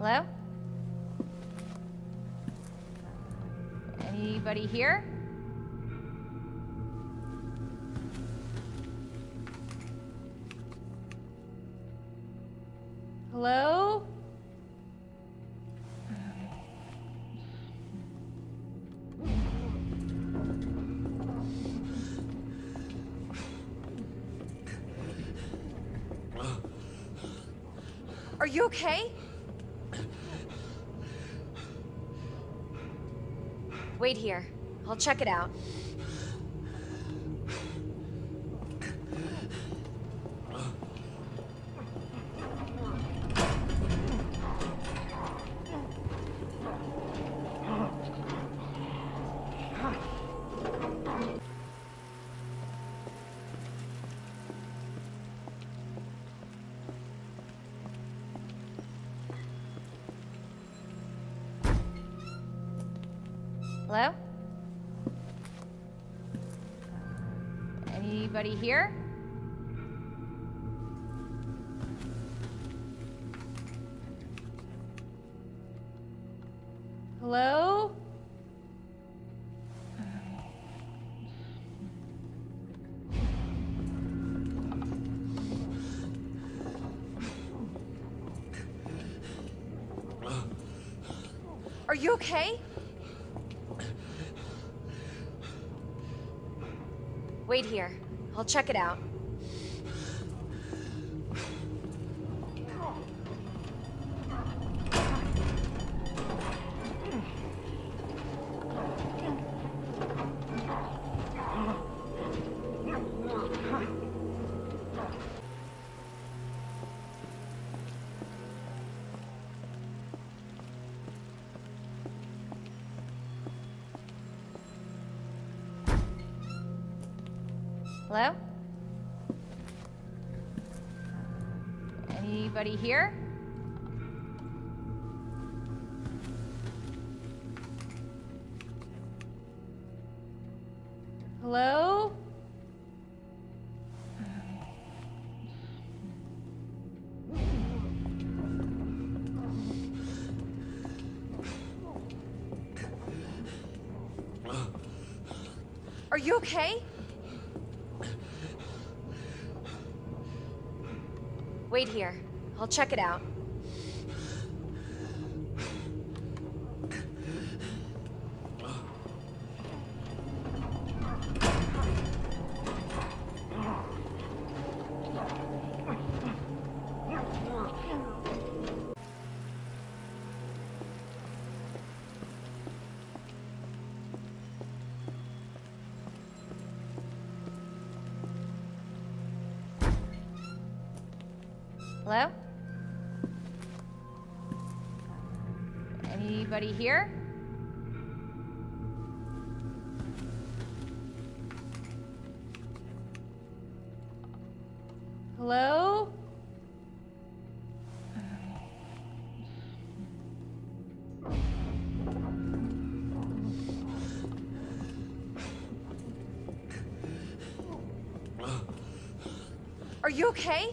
Hello? Anybody here? Hello? Are you okay? Wait here. I'll check it out. Hello? Anybody here? Hello? Are you okay? Wait here. I'll check it out. Hello? Anybody here? Hello? Are you okay? Wait here. I'll check it out. Hello? Anybody here? Hello? Are you okay?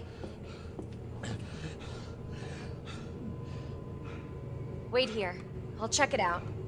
Wait here. I'll check it out.